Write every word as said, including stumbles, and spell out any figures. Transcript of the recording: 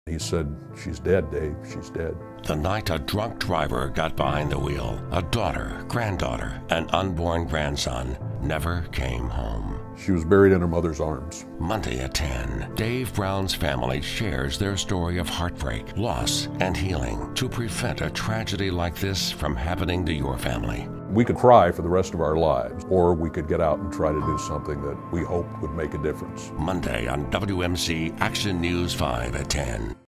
He said, "She's dead, Dave, she's dead." The night a drunk driver got behind the wheel, a daughter, granddaughter, and unborn grandson never came home. She was buried in her mother's arms. Monday at ten, Dave Brown's family shares their story of heartbreak, loss, and healing to prevent a tragedy like this from happening to your family. We could cry for the rest of our lives, or we could get out and try to do something that we hoped would make a difference. Monday on W M C Action News five at ten.